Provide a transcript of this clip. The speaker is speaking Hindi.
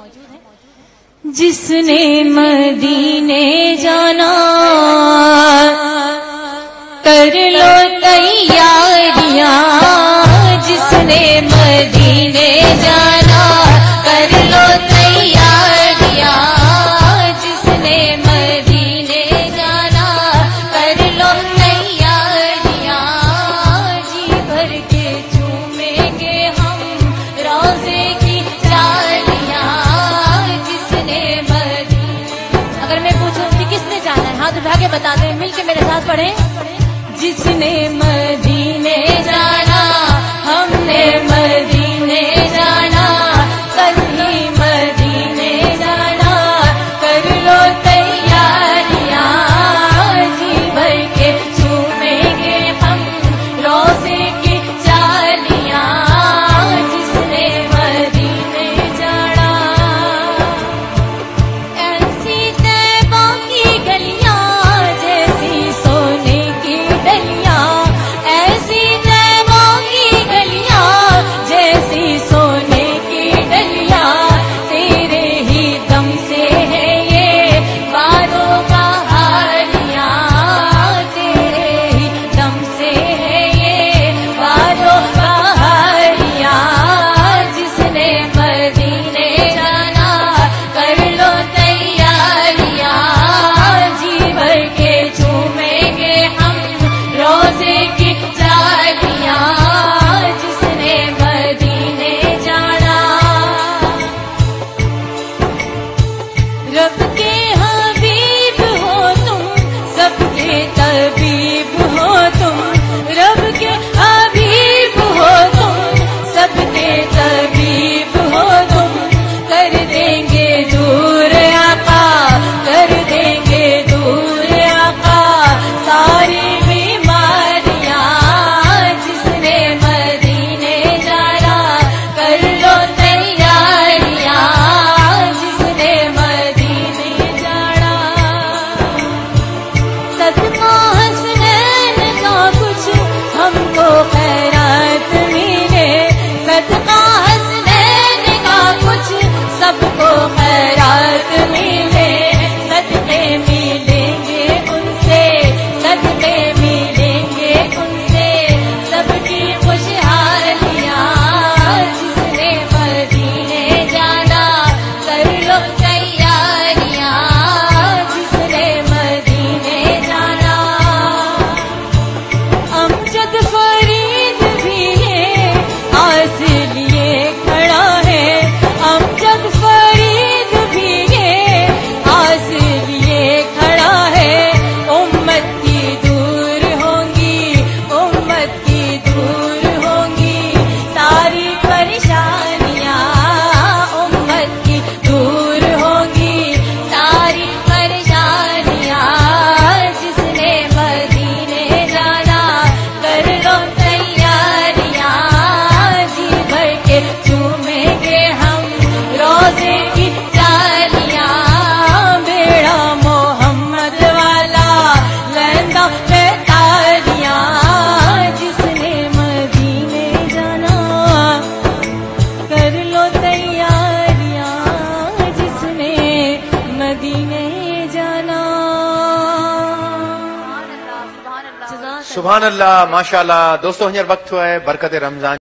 जिसने मदीने जाना कर लो तैयारियां, जिसने मदीने जाना कर लो तैयारियां, जिसने मदीने जाना कर लो तैयारियां, जी भर के चूमेंगे हम रोज़े की चालियां, जिसने मदीने। अगर मैं पूछूं कि किसने जाना है, हाथ उठा के बता दें, मिलके मेरे साथ पढ़ें। जिसने मदीने जाना, हमने मदीने जाना, कल ही मदीने जाना, कर लो तैयारियां, जी भर के चूमेंगे हम रोज़े की चालियां, जिसने मदीने जाना। ऐसी तैबा की गलियां जैसी सोने की डलियां, ऐसी तैबा की गलियां जैसी सोने की डलियां, तेरे ही दम से है ये बारों का हालियां, तेरे ही दम से है ये बारों का हालियां, जिसने मदीने जाना कर लो तैयारियां, जी भर के चूमेंगे हम रोज़े की चालियां, जिसने मदीने जाना। रब के हबीब हो तुम, सबके तबीब हो तुम, रब के हबीब हो तुम, सबके तबीब हो तुम, कर देंगे दूर आका, कर देंगे दूर आका सारी बीमारियां, जिसने मदीने जाना कर लो तैयारियां, जिसने मदीने जाना। सदका हसनैन का कुछ हमको खैरात मिले, सदका हसनैन का कुछ सबको खैरात मिले, सदके मिलेंगे उनसे, सदके मिलेंगे उनसे, सबकी खुशहालियां, जिसने मदीने जाना कर लो तैयारियां, जिसने मदीने जाना। अमजद फरीद भी है आस लिए खड़ा है, अमजद फरीद भी है आस लिए खड़ा है, उम्मत की दूर होंगी, उम्मत की दूर होंगी सारी परेशानियां, उम्मत की दूर होंगी सारी परेशानियां, जिसने मदीने जाना कर लो तैयारियां, जी भर के चूमेंगे हम रोज़े की चालियां, बेड़ा मोहम्मद वाला लहंगा पे तालियां, जिसने मदीने जाना कर लो तैयारियां, जिसने मदीने जाना। सुभान अल्लाह, माशाअल्लाह। दोस्तों हींअर वक्त हुआ है बरकत रमज़ान